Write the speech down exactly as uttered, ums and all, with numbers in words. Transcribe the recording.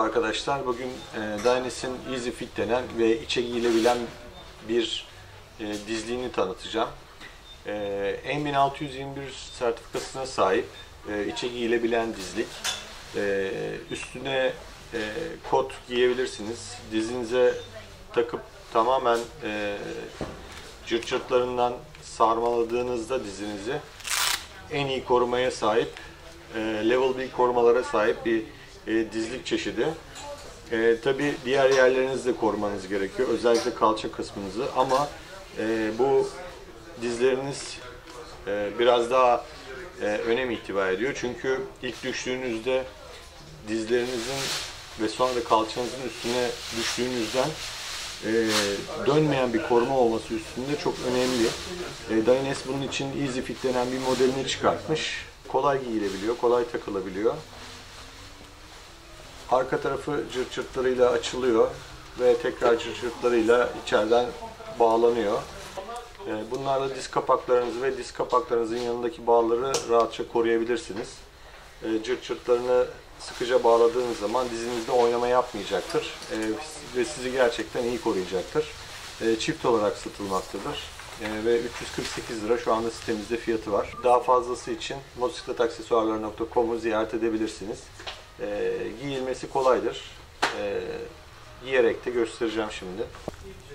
arkadaşlar. Bugün e, Dynes'in Easy Fit denen ve içe giyilebilen bir e, dizliğini tanıtacağım. E, N bin altı yüz yirmi bir sertifikasına sahip e, içe giyilebilen dizlik. E, üstüne e, kot giyebilirsiniz. Dizinize takıp tamamen e, cırt cırtlarından sarmaladığınızda dizinizi en iyi korumaya sahip, e, level bir korumalara sahip bir e, dizlik çeşidi. E, Tabi diğer yerlerinizi de korumanız gerekiyor. Özellikle kalça kısmınızı. Ama e, bu dizleriniz e, biraz daha e, önem itibar ediyor. Çünkü ilk düştüğünüzde dizlerinizin ve sonra da kalçanızın üstüne düştüğünüzden e, dönmeyen bir koruma olması üstünde çok önemli. E, Dynes bunun için Easy Fit denen bir modelini çıkartmış. Kolay giyilebiliyor, kolay takılabiliyor. Arka tarafı cırt cırtlarıyla açılıyor ve tekrar cırt cırtlarıyla içeriden bağlanıyor. E, bunlarla diz kapaklarınızı ve diz kapaklarınızın yanındaki bağları rahatça koruyabilirsiniz. E, cırt cırtlarını sıkıca bağladığınız zaman dizinizde oynama yapmayacaktır e, ve sizi gerçekten iyi koruyacaktır. E, çift olarak satılmaktadır e, ve üç yüz kırk sekiz lira şu anda sitemizde fiyatı var. Daha fazlası için motosikletaksesuarları nokta com'u ziyaret edebilirsiniz. E, giyilmesi kolaydır. E, giyerek de göstereceğim şimdi.